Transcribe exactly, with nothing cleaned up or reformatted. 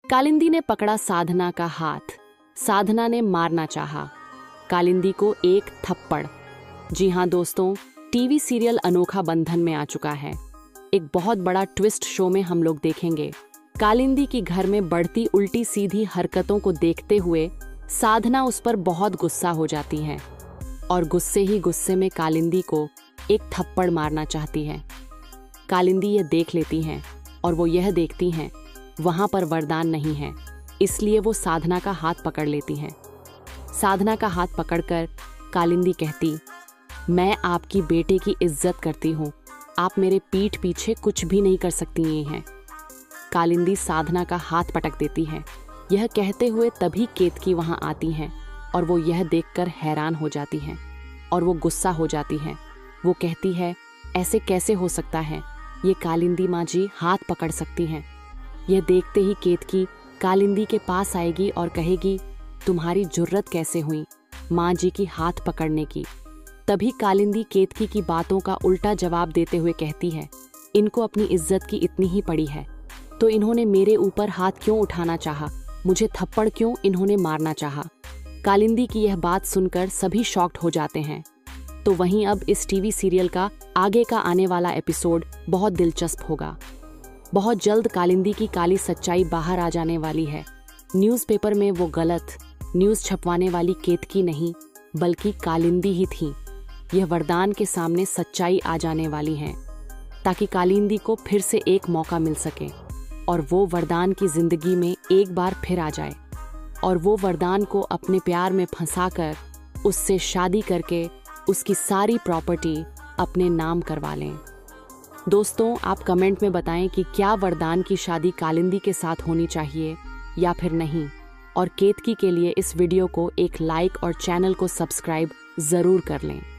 कालिंदी ने पकड़ा साधना का हाथ। साधना ने मारना चाहा। कालिंदी को एक थप्पड़। जी हाँ दोस्तों, टीवी सीरियल अनोखा बंधन में आ चुका है। एक बहुत बड़ा ट्विस्ट शो में हम लोग देखेंगे। कालिंदी की घर में बढ़ती उल्टी सीधी हरकतों को देखते हुए साधना उस पर बहुत गुस्सा हो जाती है और गुस्से ही गुस्से में कालिंदी को एक थप्पड़ मारना चाहती है। कालिंदी ये देख लेती हैं और वो यह देखती हैं वहां पर वरदान नहीं है, इसलिए वो साधना का हाथ पकड़ लेती हैं। साधना का हाथ पकड़कर कालिंदी कहती, मैं आपकी बेटे की इज्जत करती हूँ, आप मेरे पीठ पीछे कुछ भी नहीं कर सकती ये हैं। कालिंदी साधना का हाथ पटक देती है। यह कहते हुए तभी केतकी वहां आती हैं और वो यह देखकर हैरान हो जाती हैं और वो गुस्सा हो जाती हैं। वो कहती है, ऐसे कैसे हो सकता है, ये कालिंदी माँ जी हाथ पकड़ सकती हैं। यह देखते ही केतकी कालिंदी के पास आएगी और कहेगी, तुम्हारी जुर्रत कैसे हुई माँ जी की हाथ पकड़ने की। तभी कालिंदी केतकी की बातों का उल्टा जवाब देते हुए कहती है, इनको अपनी इज्जत की इतनी ही पड़ी है तो इन्होंने मेरे ऊपर हाथ क्यों उठाना चाहा, मुझे थप्पड़ क्यों इन्होंने मारना चाहा। कालिंदी की यह बात सुनकर सभी शॉक्ड हो जाते हैं। तो वहीं अब इस टीवी सीरियल का आगे का आने वाला एपिसोड बहुत दिलचस्प होगा। बहुत जल्द कालिंदी की काली सच्चाई बाहर आ जाने वाली है। न्यूज़पेपर में वो गलत न्यूज़ छपवाने वाली केतकी नहीं बल्कि कालिंदी ही थी। यह वरदान के सामने सच्चाई आ जाने वाली है ताकि कालिंदी को फिर से एक मौका मिल सके और वो वरदान की जिंदगी में एक बार फिर आ जाए और वो वरदान को अपने प्यार में फंसाकर उससे शादी करके उसकी सारी प्रॉपर्टी अपने नाम करवा लें। दोस्तों, आप कमेंट में बताएं कि क्या वरदान की शादी कालिंदी के साथ होनी चाहिए या फिर नहीं, और केतकी के लिए इस वीडियो को एक लाइक और चैनल को सब्सक्राइब जरूर कर लें।